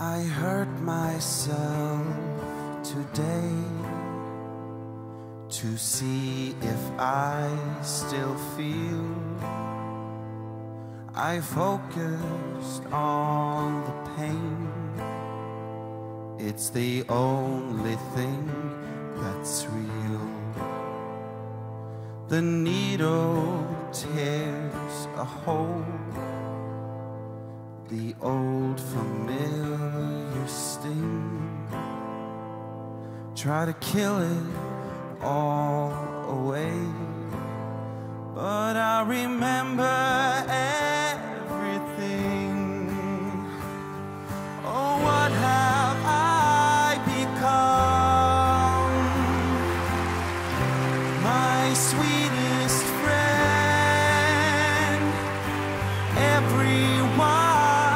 I hurt myself today to see if I still feel. I focused on the pain. It's the only thing that's real. The needle tears a hole. The old familiar sting. Try to kill it all away, but I remember everything. Oh, what have I become? My sweetest friend. Everyone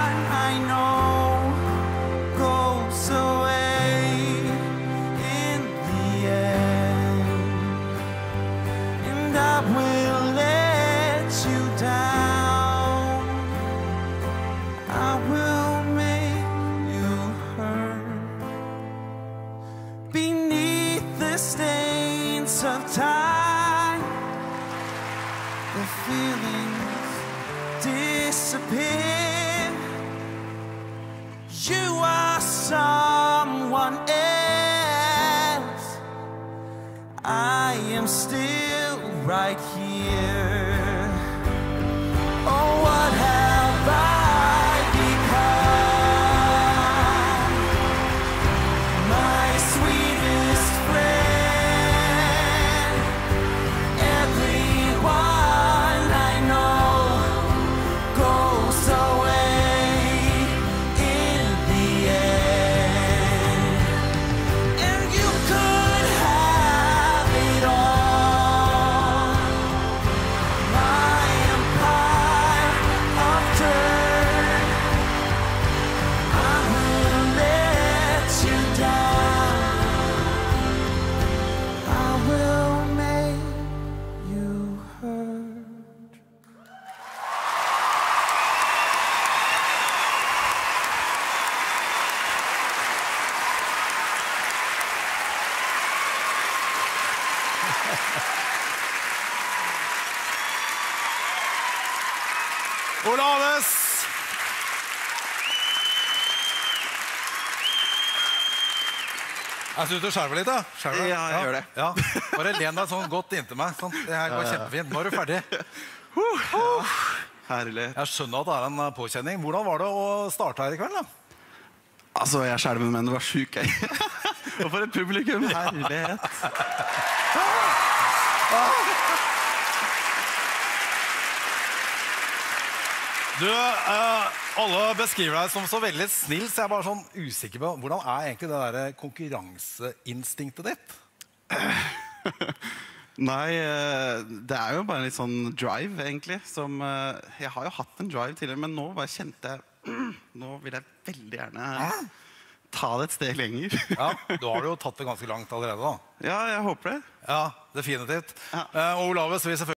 will let you down. I will make you hurt. Beneath the stains of time, the feelings disappear. You are someone else. I am still right here. Oh, what have I become? My sweetest friend. Everyone I know goes away in the end. And you could have it all. Olaves! Jeg synes du skjerver litt, da. Skjerver. Ja, jeg gjør det. Ja. Bare len deg sånn godt inntil meg. Sånn. Det her går kjempefint. Nå er du ferdig. Herlig. Jeg skjønner at det er en påkjenning. Hvordan var det å starte her i kveld, da? Altså, jeg skjelver, men det var syk, jeg. Og for et publikum. Herlighet. Du, alle beskriver deg som så veldig snill, så jeg er bare sånn usikker på hvordan er egentlig det der konkurranseinstinktet ditt? Nei, det er jo bare litt sånn drive, egentlig. Som, jeg har jo hatt en drive tidligere, men nå bare kjente jeg nå vil jeg veldig gjerne ta det et steg lenger. Ja, du har jo tatt det ganske langt allerede, da. Ja, jeg håper det. Ja, definitivt. Og Olaves, vi selvfølgelig